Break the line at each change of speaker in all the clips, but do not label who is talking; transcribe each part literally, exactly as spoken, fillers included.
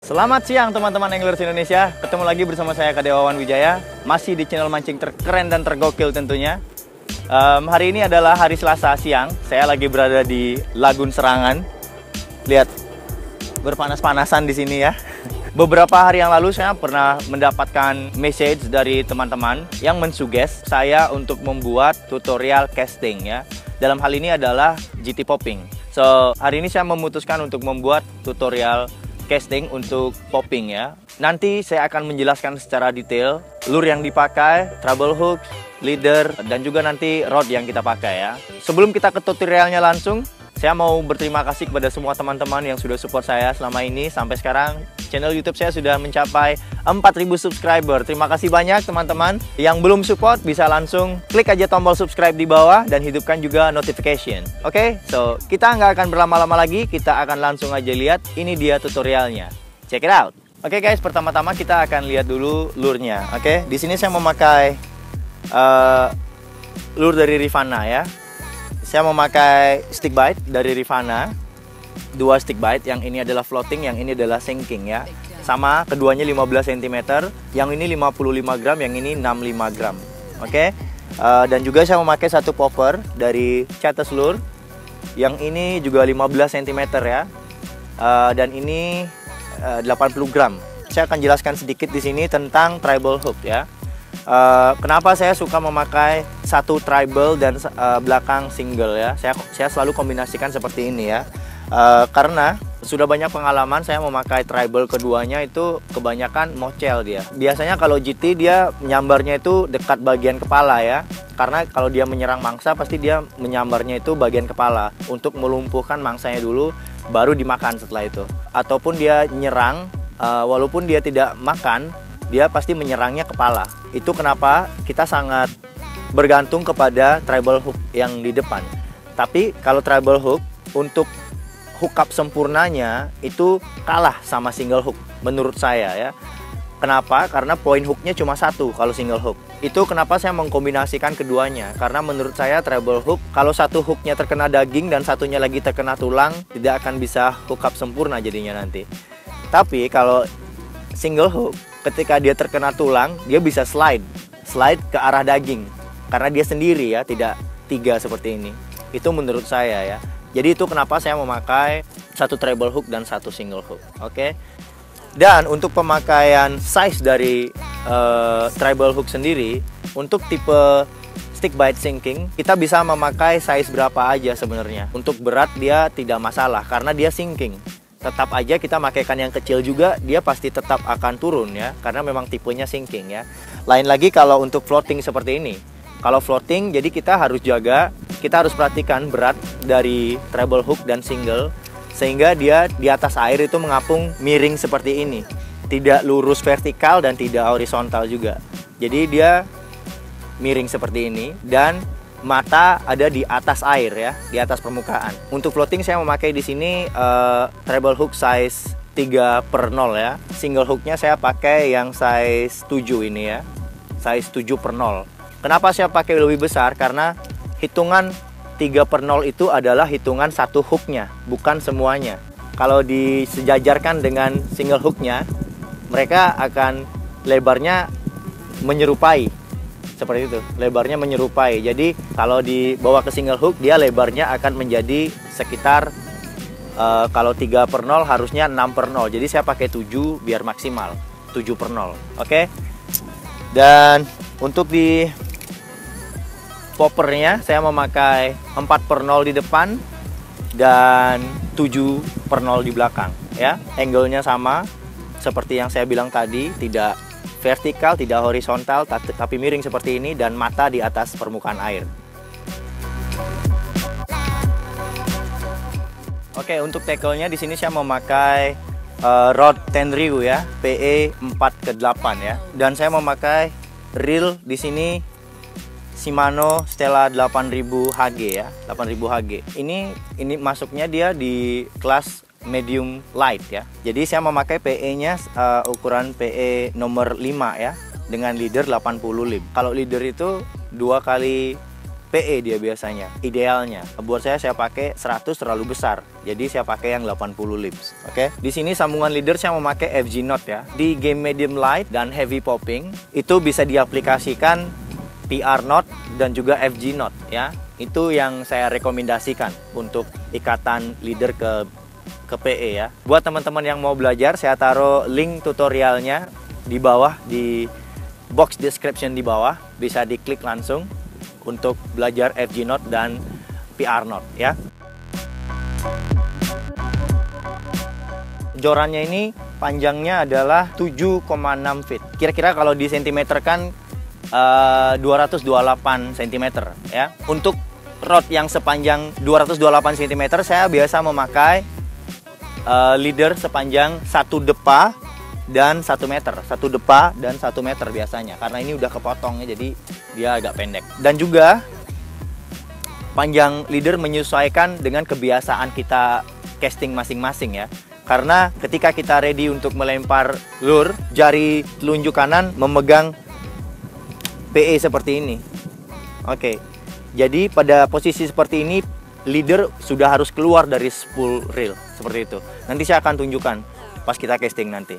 Selamat siang teman-teman anglers Indonesia. Ketemu lagi bersama saya Kade Wawan Wijaya. Masih di channel mancing terkeren dan tergokil tentunya. um, Hari ini adalah hari Selasa siang. Saya lagi berada di Lagun Serangan. Lihat, berpanas-panasan di sini ya. Beberapa hari yang lalu saya pernah mendapatkan message dari teman-teman yang mensuggest saya untuk membuat tutorial casting ya. Dalam hal ini adalah G T popping. So, hari ini saya memutuskan untuk membuat tutorial casting untuk popping ya. Nanti saya akan menjelaskan secara detail lure yang dipakai, treble hook, leader, dan juga nanti rod yang kita pakai ya. Sebelum kita ke tutorialnya langsung, saya mau berterima kasih kepada semua teman-teman yang sudah support saya selama ini. Sampai sekarang channel YouTube saya sudah mencapai empat ribu subscriber. Terima kasih banyak teman-teman. Yang belum support bisa langsung klik aja tombol subscribe di bawah dan hidupkan juga notification. Oke, okay? So kita nggak akan berlama-lama lagi. Kita akan langsung aja lihat. Ini dia tutorialnya. Check it out. Oke okay guys, pertama-tama kita akan lihat dulu lure-nya. Oke, okay? Di sini saya memakai uh, lure dari Rivana ya. Saya memakai stick bite dari Rivana, dua stick bite, yang ini adalah floating, yang ini adalah sinking ya. Sama, keduanya lima belas sentimeter, yang ini lima puluh lima gram, yang ini enam puluh lima gram. Oke, okay? uh, dan juga saya memakai satu popper dari Chatus Lure, yang ini juga lima belas sentimeter ya, uh, dan ini uh, delapan puluh gram. Saya akan jelaskan sedikit di sini tentang treble hook ya. Uh, kenapa saya suka memakai satu treble dan uh, belakang single ya. Saya saya selalu kombinasikan seperti ini ya. Uh, karena sudah banyak pengalaman saya memakai treble keduanya itu kebanyakan mocel dia. Biasanya kalau G T dia menyambarnya itu dekat bagian kepala ya. Karena kalau dia menyerang mangsa pasti dia menyambarnya itu bagian kepala untuk melumpuhkan mangsanya dulu, baru dimakan setelah itu. Ataupun dia nyerang uh, walaupun dia tidak makan, dia pasti menyerangnya kepala. Itu kenapa kita sangat bergantung kepada treble hook yang di depan. Tapi kalau treble hook untuk hook up sempurnanya itu kalah sama single hook menurut saya ya. Kenapa? Karena point hooknya cuma satu kalau single hook. Itu kenapa saya mengkombinasikan keduanya. Karena menurut saya treble hook kalau satu hooknya terkena daging dan satunya lagi terkena tulang, tidak akan bisa hook up sempurna jadinya nanti. Tapi kalau single hook, ketika dia terkena tulang, dia bisa slide, slide ke arah daging, karena dia sendiri ya, tidak tiga seperti ini. Itu menurut saya ya. Jadi itu kenapa saya memakai satu treble hook dan satu single hook. Oke. Okay? Dan untuk pemakaian size dari uh, treble hook sendiri, untuk tipe stick bite sinking, kita bisa memakai size berapa aja sebenarnya. Untuk berat dia tidak masalah, karena dia sinking. Tetap aja kita makaikan yang kecil juga, dia pasti tetap akan turun ya, karena memang tipenya sinking ya. Lain lagi kalau untuk floating seperti ini. Kalau floating jadi kita harus jaga, kita harus perhatikan berat dari treble hook dan single, sehingga dia di atas air itu mengapung miring seperti ini, tidak lurus vertikal dan tidak horizontal juga. Jadi dia miring seperti ini dan mata ada di atas air ya, di atas permukaan. Untuk floating saya memakai di sini uh, treble hook size tiga per nol ya. Single hooknya saya pakai yang size tujuh ini ya. Size tujuh per nol. Kenapa saya pakai lebih besar? Karena hitungan tiga per nol itu adalah hitungan satu hooknya, bukan semuanya. Kalau disejajarkan dengan single hooknya, mereka akan lebarnya menyerupai. Seperti itu, lebarnya menyerupai. Jadi kalau dibawa ke single hook, dia lebarnya akan menjadi sekitar uh, kalau tiga per nol harusnya enam per nol. Jadi saya pakai tujuh biar maksimal, tujuh per nol. Oke. Okay? Dan untuk di poppernya saya memakai empat per nol di depan dan tujuh per nol di belakang ya. Angle-nya sama seperti yang saya bilang tadi, tidak vertikal, tidak horizontal, tapi miring seperti ini, dan mata di atas permukaan air. Oke, untuk tackle-nya di sini saya memakai uh, rod Tenryu ya, P E empat ke delapan ya, dan saya memakai reel di sini Shimano Stella delapan ribu H G ya, delapan ribu H G. Ini ini masuknya dia di kelas medium light ya. Jadi saya memakai P E-nya uh, ukuran P E nomor lima ya, dengan leader delapan puluh lim. Kalau leader itu dua kali P P E dia biasanya. Idealnya buat saya saya pakai seratus terlalu besar. Jadi saya pakai yang delapan puluh lips. Oke. Di sini sambungan leader saya memakai F G Note ya. Di game medium light dan heavy popping itu bisa diaplikasikan P R Note dan juga F G Note ya. Itu yang saya rekomendasikan untuk ikatan leader ke ke P E ya. Buat teman-teman yang mau belajar, saya taruh link tutorialnya di bawah, di box description di bawah. Bisa diklik langsung untuk belajar F G Note dan P R Note ya. Jorannya ini panjangnya adalah tujuh koma enam feet. Kira-kira kalau di sentimeter kan uh, dua ratus dua puluh delapan sentimeter ya. Untuk rod yang sepanjang dua ratus dua puluh delapan sentimeter saya biasa memakai uh, leader sepanjang satu depa dan satu meter, satu depa dan satu meter biasanya, karena ini udah kepotong ya, jadi dia agak pendek. Dan juga panjang leader menyesuaikan dengan kebiasaan kita casting masing-masing ya, karena ketika kita ready untuk melempar lure, jari telunjuk kanan memegang P E seperti ini. Oke, jadi pada posisi seperti ini leader sudah harus keluar dari spool reel seperti itu. Nanti saya akan tunjukkan pas kita casting nanti.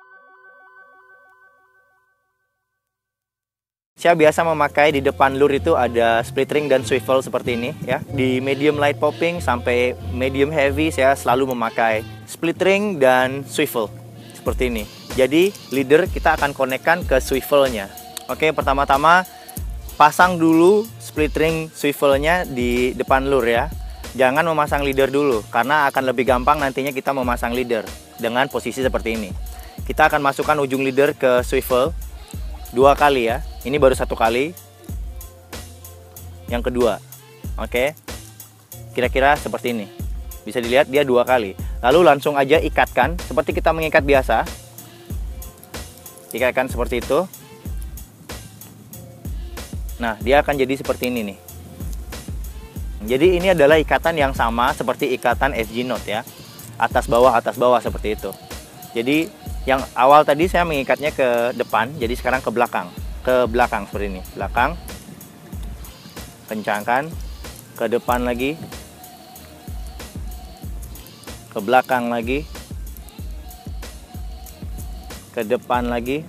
Saya biasa memakai di depan lure itu ada split ring dan swivel seperti ini ya. Di medium light popping sampai medium heavy saya selalu memakai split ring dan swivel seperti ini. Jadi leader kita akan konekkan ke swivelnya. Oke, pertama-tama pasang dulu split ring swivelnya di depan lure ya. Jangan memasang leader dulu, karena akan lebih gampang nantinya kita memasang leader dengan posisi seperti ini. Kita akan masukkan ujung leader ke swivel dua kali ya. Ini baru satu kali. Yang kedua. Oke. Kira-kira seperti ini. Bisa dilihat dia dua kali. Lalu langsung aja ikatkan seperti kita mengikat biasa. Ikatkan seperti itu. Nah, dia akan jadi seperti ini nih. Jadi ini adalah ikatan yang sama seperti ikatan F G Note ya. Atas bawah, atas bawah seperti itu. Jadi yang awal tadi saya mengikatnya ke depan, jadi sekarang ke belakang. Ke belakang seperti ini. Belakang. Kencangkan. Ke depan lagi. Ke belakang lagi. Ke depan lagi.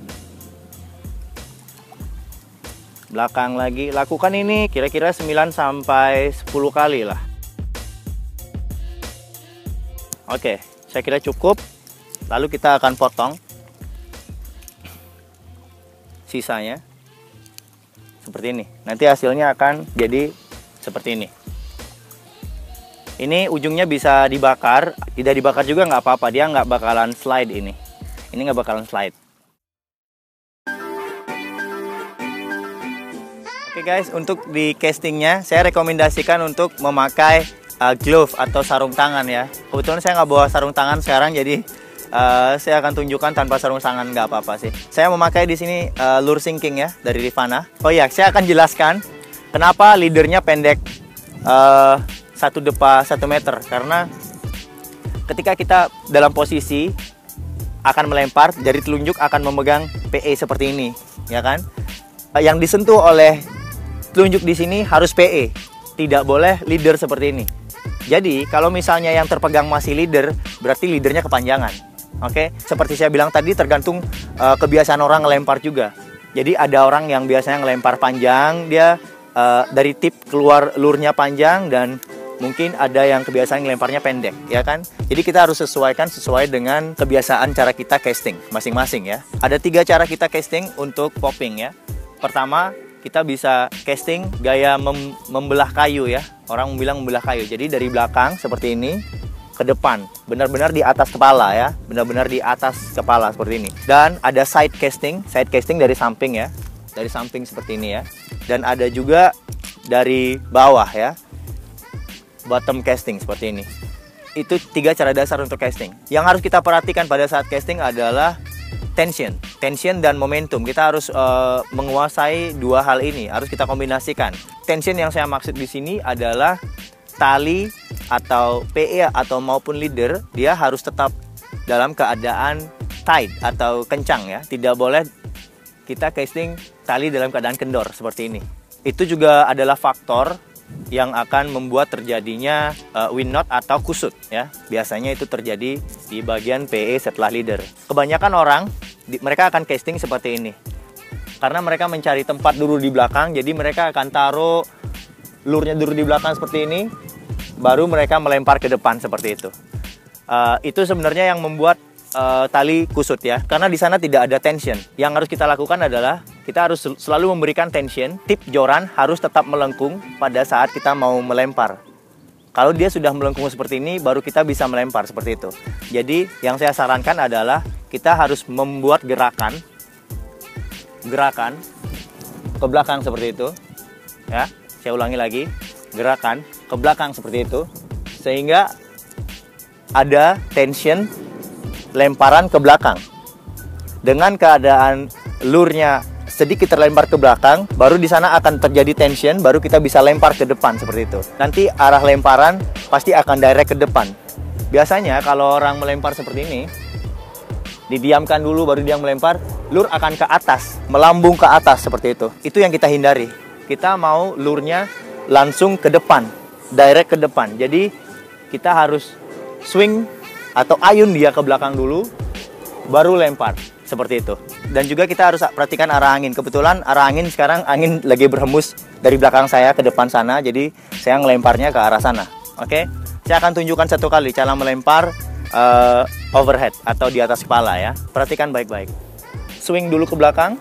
Belakang lagi. Lakukan ini kira-kira sembilan sampai sepuluh kali lah. Oke, saya kira cukup. Lalu kita akan potong sisanya seperti ini. Nanti hasilnya akan jadi seperti ini. Ini ujungnya bisa dibakar, tidak dibakar juga nggak apa-apa. Dia nggak bakalan slide ini. Ini nggak bakalan slide. Oke guys, untuk di castingnya saya rekomendasikan untuk memakai uh, glove atau sarung tangan ya. Kebetulan saya nggak bawa sarung tangan sekarang, jadi Uh, saya akan tunjukkan tanpa sarung tangan, nggak apa-apa sih. Saya memakai di sini uh, lure sinking ya dari Rivana. Oh ya, saya akan jelaskan kenapa leadernya pendek uh, satu depa satu meter. Karena ketika kita dalam posisi akan melempar, jari telunjuk akan memegang P E seperti ini, ya kan? Uh, yang disentuh oleh telunjuk di sini harus P E, tidak boleh leader seperti ini. Jadi kalau misalnya yang terpegang masih leader, berarti leadernya kepanjangan. Oke, seperti saya bilang tadi, tergantung uh, kebiasaan orang ngelempar juga. Jadi ada orang yang biasanya ngelempar panjang, dia uh, dari tip keluar lurnya panjang, dan mungkin ada yang kebiasaan ngelemparnya pendek, ya kan? Jadi kita harus sesuaikan sesuai dengan kebiasaan cara kita casting masing-masing ya. Ada tiga cara kita casting untuk popping ya. Pertama, kita bisa casting gaya mem membelah kayu ya. Orang bilang membelah kayu. Jadi dari belakang seperti ini ke depan, benar-benar di atas kepala ya, benar-benar di atas kepala seperti ini. Dan ada side casting, side casting dari samping ya, dari samping seperti ini ya. Dan ada juga dari bawah ya, bottom casting seperti ini. Itu tiga cara dasar untuk casting. Yang harus kita perhatikan pada saat casting adalah tension, tension dan momentum. Kita harus uh, menguasai dua hal ini, harus kita kombinasikan. Tension yang saya maksud di sini adalah tali atau P E atau maupun leader, dia harus tetap dalam keadaan tight atau kencang ya. Tidak boleh kita casting tali dalam keadaan kendor seperti ini. itu juga adalah faktor yang akan membuat terjadinya uh, win knot atau kusut ya. Biasanya itu terjadi di bagian P E setelah leader. Kebanyakan orang di, mereka akan casting seperti ini. Karena mereka mencari tempat dulu di belakang, jadi mereka akan taruh lurnya dulu di belakang seperti ini, baru mereka melempar ke depan seperti itu. Uh, itu sebenarnya yang membuat uh, tali kusut ya, karena di sana tidak ada tension. Yang harus kita lakukan adalah kita harus selalu memberikan tension. Tip joran harus tetap melengkung pada saat kita mau melempar. Kalau dia sudah melengkung seperti ini, baru kita bisa melempar seperti itu. Jadi yang saya sarankan adalah kita harus membuat gerakan, gerakan ke belakang seperti itu, ya. Saya ulangi lagi, gerakan ke belakang seperti itu, sehingga ada tension lemparan ke belakang. Dengan keadaan lurnya sedikit terlempar ke belakang, baru di sana akan terjadi tension, baru kita bisa lempar ke depan seperti itu. Nanti arah lemparan pasti akan direct ke depan. Biasanya kalau orang melempar seperti ini, didiamkan dulu baru dia melempar, lur akan ke atas, melambung ke atas seperti itu. Itu yang kita hindari. Kita mau lurnya langsung ke depan, direct ke depan. Jadi kita harus swing atau ayun dia ke belakang dulu, baru lempar seperti itu. Dan juga kita harus perhatikan arah angin. Kebetulan arah angin sekarang angin lagi berhembus dari belakang saya ke depan sana, jadi saya ngelemparnya ke arah sana. Oke, saya akan tunjukkan satu kali cara melempar uh, overhead atau di atas kepala ya. Perhatikan baik-baik. Swing dulu ke belakang,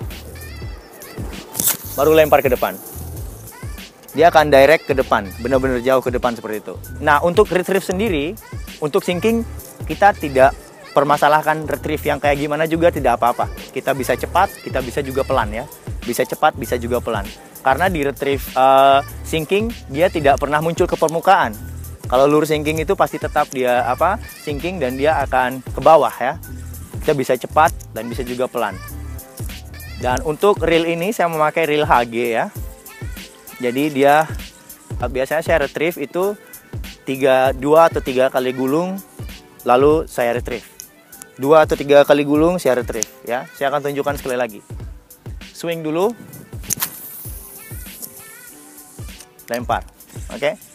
baru lempar ke depan. Dia akan direct ke depan, benar-benar jauh ke depan seperti itu. Nah, untuk retrieve sendiri, untuk sinking, kita tidak permasalahkan retrieve yang kayak gimana juga tidak apa-apa. Kita bisa cepat, kita bisa juga pelan ya. Bisa cepat, bisa juga pelan. Karena di retrieve uh, sinking, dia tidak pernah muncul ke permukaan. Kalau lure sinking itu pasti tetap dia apa sinking dan dia akan ke bawah ya. Kita bisa cepat dan bisa juga pelan. Dan untuk reel ini saya memakai reel H G ya. Jadi dia biasanya saya retrieve itu tiga, dua atau tiga kali gulung, lalu saya retrieve. Dua atau tiga kali gulung saya retrieve ya. Saya akan tunjukkan sekali lagi. Swing dulu, lempar, oke? Okay?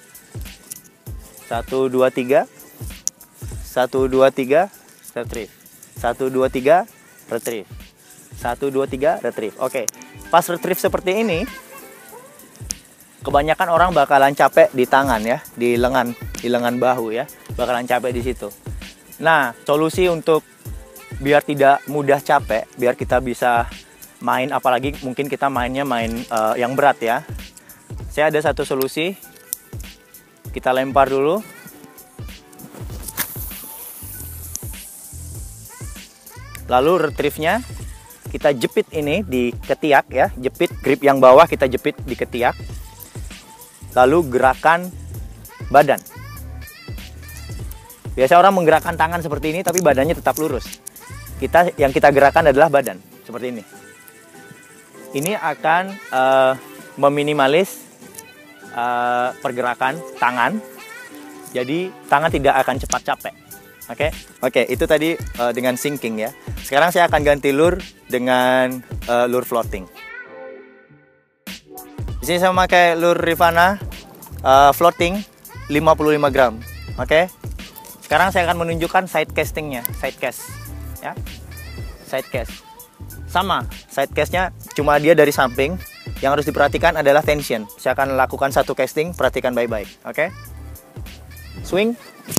Satu, dua, tiga, satu, dua, tiga, retrieve. Satu, dua, tiga, retrieve. Satu, dua, tiga, retrieve. Oke, okay. Pas retrieve seperti ini, kebanyakan orang bakalan capek di tangan ya, di lengan, di lengan bahu ya, bakalan capek di situ. Nah, solusi untuk biar tidak mudah capek, biar kita bisa main, apalagi mungkin kita mainnya main uh, yang berat ya. Saya ada satu solusi, kita lempar dulu. Lalu retrieve-nya kita jepit ini di ketiak ya, jepit grip yang bawah kita jepit di ketiak. Lalu gerakan badan. Biasa orang menggerakkan tangan seperti ini, tapi badannya tetap lurus. Kita yang kita gerakan adalah badan, seperti ini. Ini akan uh, meminimalis uh, pergerakan tangan, jadi tangan tidak akan cepat capek. Oke, okay? Oke, okay, itu tadi uh, dengan sinking ya. Sekarang saya akan ganti lure dengan uh, lure floating. Di sini saya memakai lure Rivana uh, floating lima puluh lima gram. Oke. Okay? Sekarang saya akan menunjukkan side castingnya, side cast ya. Side cast. Sama, side castnya cuma dia dari samping. Yang harus diperhatikan adalah tension. Saya akan lakukan satu casting, perhatikan baik-baik. Oke. Okay? Swing.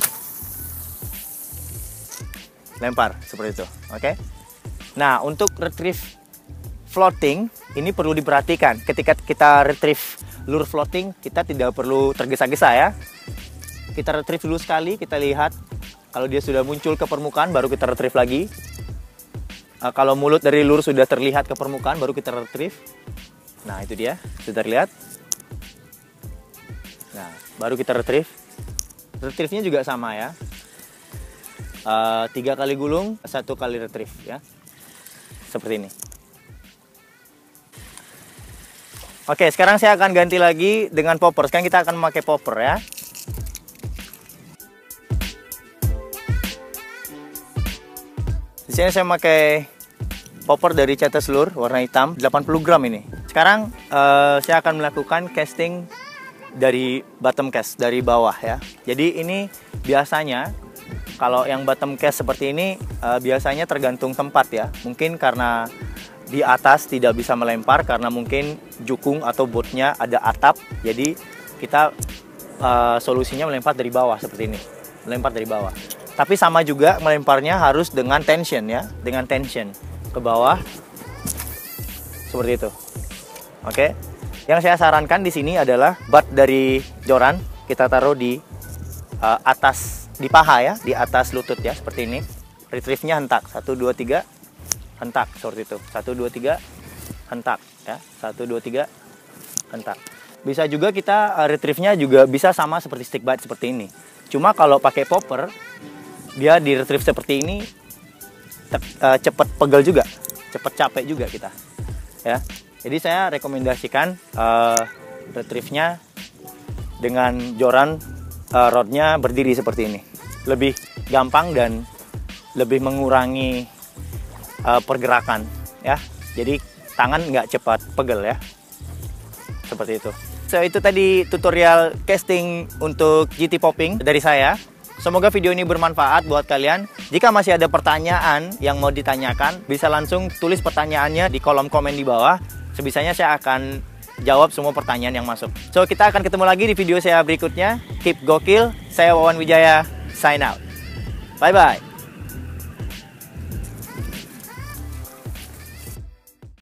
Lempar seperti itu. Oke. Okay? Nah, untuk retrieve floating ini perlu diperhatikan. Ketika kita retrieve lure floating, kita tidak perlu tergesa-gesa ya. Kita retrieve dulu sekali, kita lihat kalau dia sudah muncul ke permukaan, baru kita retrieve lagi. Uh, kalau mulut dari lure sudah terlihat ke permukaan, baru kita retrieve. Nah, itu dia, sudah terlihat. Nah, baru kita retrieve. Retrieve-nya juga sama ya. Uh, tiga kali gulung, satu kali retrieve ya. Seperti ini. Oke, sekarang saya akan ganti lagi dengan popper. Sekarang kita akan memakai popper ya. Di sini saya memakai popper dari C T Slur warna hitam delapan puluh gram ini. Sekarang uh, saya akan melakukan casting dari bottom cast, dari bawah ya. Jadi ini biasanya kalau yang bottom cast seperti ini uh, biasanya tergantung tempat ya. Mungkin karena di atas tidak bisa melempar karena mungkin jukung atau botnya ada atap. Jadi kita uh, solusinya melempar dari bawah seperti ini. Melempar dari bawah. Tapi sama juga melemparnya harus dengan tension ya, dengan tension ke bawah seperti itu. Oke. Yang saya sarankan di sini adalah butt dari joran kita taruh di uh, atas, di paha ya, di atas lutut ya, seperti ini. Retrieve-nya hentak, satu dua tiga hentak seperti itu. satu dua tiga hentak ya, satu dua tiga hentak. Bisa juga kita uh, retrieve-nya juga bisa sama seperti stick bite seperti ini. Cuma kalau pakai popper dia di retrieve seperti ini uh, cepet pegel juga, cepet capek juga kita ya. Jadi saya rekomendasikan uh, retrieve-nya dengan joran uh, rodnya berdiri seperti ini, lebih gampang dan lebih mengurangi uh, pergerakan ya. Jadi tangan nggak cepat pegel ya, seperti itu. So itu tadi tutorial casting untuk G T Popping dari saya. Semoga video ini bermanfaat buat kalian. Jika masih ada pertanyaan yang mau ditanyakan, bisa langsung tulis pertanyaannya di kolom komen di bawah. Sebisanya saya akan jawab semua pertanyaan yang masuk. So, kita akan ketemu lagi di video saya berikutnya. Keep gokil. Saya Wawan Wijaya. Sign out. Bye-bye.